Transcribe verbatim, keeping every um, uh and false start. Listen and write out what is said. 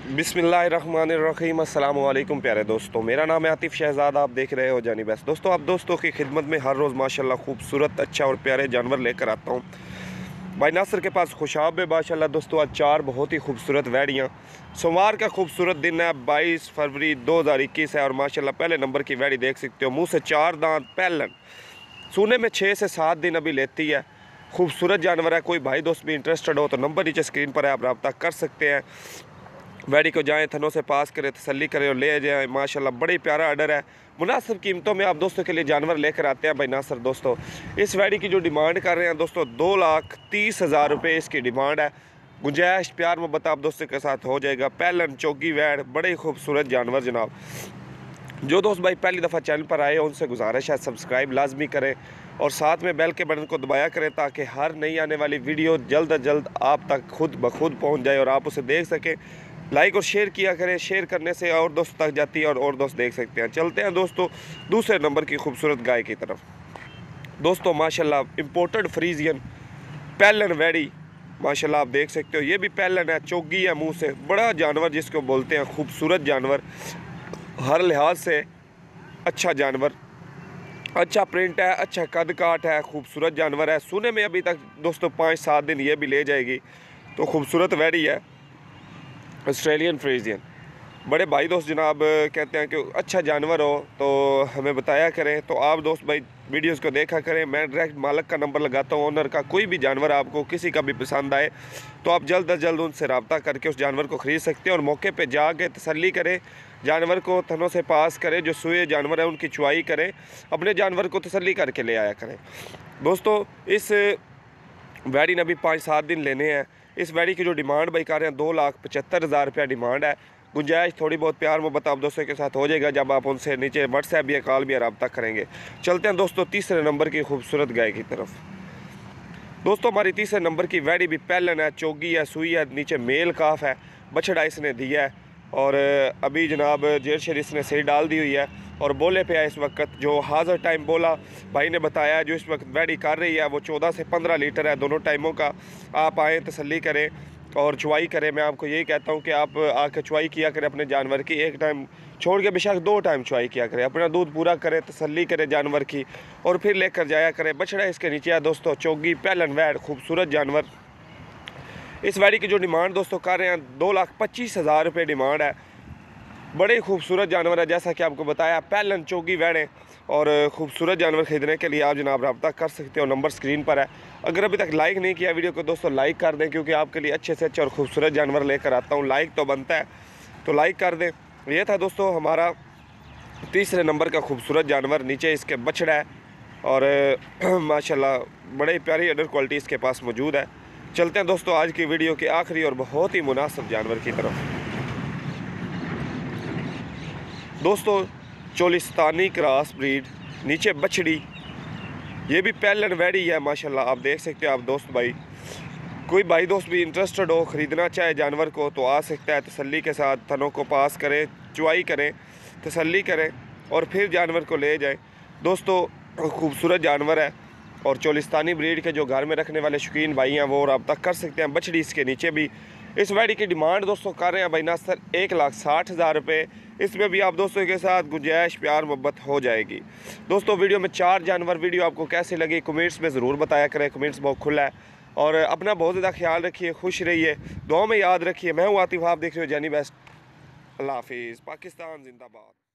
बिस्मिल्लाहिर्रहमानिर्रहीम। अस्सलाम वालेकुम प्यारे दोस्तों, मेरा नाम है आतिफ शहजाद। आप देख रहे हो जानी बेस्ट। दोस्तों, आप दोस्तों की खिदमत में हर रोज़ माशाल्लाह खूबसूरत, अच्छा और प्यारे जानवर लेकर आता हूँ। भाई नासिर के पास खुशाब है माशाल्लाह। दोस्तों, आज चार बहुत ही खूबसूरत वैड़ियाँ। सोमवार का खूबसूरत दिन है, बाईस फरवरी दो हज़ार इक्कीस है और माशाल्लाह पहले नंबर की वैड़ी देख सकते हो। मुँह से चार दांत, पहलन सूने में छः से सात दिन अभी लेती है। खूबसूरत जानवर है। कोई भाई दोस्त भी इंटरेस्टेड हो तो नंबर नीचे स्क्रीन पर है, आप रब्ता कर सकते हैं। वैड़ी को जाएँ, थनों से पास करें, तसल्ली करें और ले जाएँ। माशाल्लाह बड़ी प्यारा आर्डर है। मुनासिब कीमतों में आप दोस्तों के लिए जानवर लेकर आते हैं भाई नासिर। दोस्तों, इस वैड़ी की जो डिमांड कर रहे हैं दोस्तों, दो लाख तीस हज़ार रुपये इसकी डिमांड है। गुंजाइश प्यार मोहब्बत आप दोस्तों के साथ हो जाएगा। पहलन चौकी वैड़, बड़े खूबसूरत जानवर जनाब। जो दोस्त भाई पहली दफ़ा चैनल पर आए हैं उनसे गुजारिश है सब्सक्राइब लाजमी करें और साथ में बेल के बटन को दबाया करें ताकि हर नई आने वाली वीडियो जल्द अज जल्द आप तक खुद ब खुद पहुँच जाए और आप उसे देख सकें। लाइक और शेयर किया करें, शेयर करने से और दोस्त तक जाती है और और दोस्त देख सकते हैं। चलते हैं दोस्तों दूसरे नंबर की खूबसूरत गाय की तरफ। दोस्तों माशाल्लाह इम्पोर्टेड फ्रीजियन पहलन वैड़ी माशाल्लाह आप देख सकते हो। ये भी पहलन है, चौगी है मुँह से। बड़ा जानवर जिसको बोलते हैं, खूबसूरत जानवर, हर लिहाज से अच्छा जानवर, अच्छा प्रिंट है, अच्छा कद काट है, खूबसूरत जानवर है। सुने में अभी तक दोस्तों पाँच सात दिन ये भी ले जाएगी। तो खूबसूरत वैड़ी है, ऑस्ट्रेलियन फ्रीजियन। बड़े भाई दोस्त जनाब कहते हैं कि अच्छा जानवर हो तो हमें बताया करें। तो आप दोस्त भाई वीडियोस को देखा करें। मैं डायरेक्ट मालक का नंबर लगाता हूँ, ओनर का। कोई भी जानवर आपको किसी का भी पसंद आए तो आप जल्द अज जल्द उनसे रब्ता करके उस जानवर को ख़रीद सकते हैं और मौके पे जाके तसल्ली करें, जानवर को थनों से पास करें। जो सूए जानवर हैं उनकी चुआई करें, अपने जानवर को तसल्ली करके ले आया करें। दोस्तों, इस वैड़ी ने अभी पाँच सात दिन लेने हैं। इस वैड़ी की जो डिमांड भाई कर रहे हैं, दो लाख पचहत्तर हज़ार रुपया डिमांड है। गुंजाइश थोड़ी बहुत प्यार मोहब्बत आप दोस्तों के साथ हो जाएगा जब आप उनसे नीचे व्हाट्सएप या कॉल भी रब्ता करेंगे। चलते हैं दोस्तों तीसरे नंबर की खूबसूरत गाय की तरफ। दोस्तों, हमारी तीसरे नंबर की वैड़ी भी पहलन है, चौगी है, सुई है, नीचे मेल काफ है, बछड़ा इसने दिया है और अभी जनाब जेर शेर इसने सही डाल दी हुई है और बोले पे है इस वक्त। जो हाज़र टाइम बोला भाई ने बताया जो इस वक्त वैड़ी कर रही है वो चौदह से पंद्रह लीटर है दोनों टाइमों का। आप आएँ, तसल्ली करें और चुवाई करें। मैं आपको यही कहता हूँ कि आप आके चुवाई किया करें अपने जानवर की। एक टाइम छोड़ के बेशक दो टाइम चुवाई किया करें, अपना दूध पूरा करें, तसल्ली करें जानवर की और फिर लेकर जाया करें। बछड़ा इसके नीचे है दोस्तों, चौगी पहलन वैड़, खूबसूरत जानवर। इस वैड़ी की जो डिमांड दोस्तों कर रहे हैं, दो लाख पच्चीस हज़ार रुपये डिमांड है। बड़े खूबसूरत जानवर है, जैसा कि आपको बताया, पहलन चौगी वैड़े और खूबसूरत जानवर ख़रीदने के लिए आप जनाब रब्ता कर सकते हो। नंबर स्क्रीन पर है। अगर अभी तक लाइक नहीं किया वीडियो को दोस्तों लाइक कर दें, क्योंकि आपके लिए अच्छे से अच्छे और खूबसूरत जानवर लेकर आता हूँ। लाइक तो बनता है, तो लाइक कर दें। ये था दोस्तों हमारा तीसरे नंबर का खूबसूरत जानवर। नीचे इसके बछड़ा है और माशाल्लाह बड़ी प्यारी अडर क्वालिटी इसके पास मौजूद है। चलते हैं दोस्तों आज की वीडियो के आखिरी और बहुत ही मुनासिब जानवर की तरफ। दोस्तों, चोलिस्तानी क्रॉस ब्रीड, नीचे बछड़ी, ये भी पहलन वैड़ी है माशाल्लाह आप देख सकते हो। आप दोस्त भाई कोई भाई दोस्त भी इंटरेस्टेड हो, ख़रीदना चाहे जानवर को तो आ सकता है। तसल्ली के साथ थनों को पास करें, चुवाई करें, तसल्ली करें और फिर जानवर को ले जाएं। दोस्तों, खूबसूरत जानवर है और चोलिस्तानी ब्रीड के जो घर में रखने वाले शौकीन भाई हैं वो रब्ता कर सकते हैं। बछड़ी इसके नीचे भी। इस वैड़ी की डिमांड दोस्तों कर रहे हैं भाई नासिर एक लाख साठ हज़ार रुपये। इसमें भी आप दोस्तों के साथ गुंजाइश प्यार मोहब्बत हो जाएगी। दोस्तों, वीडियो में चार जानवर, वीडियो आपको कैसी लगी कमेंट्स में ज़रूर बताया करें। कमेंट्स बहुत खुला है और अपना बहुत ज़्यादा ख्याल रखिए, खुश रहिए, दुआ में याद रखिए। मैं हूँ आतिफ, आप देख रहे हो जानी बेस्ट। अल्लाह हाफिज़। पाकिस्तान जिंदाबाद।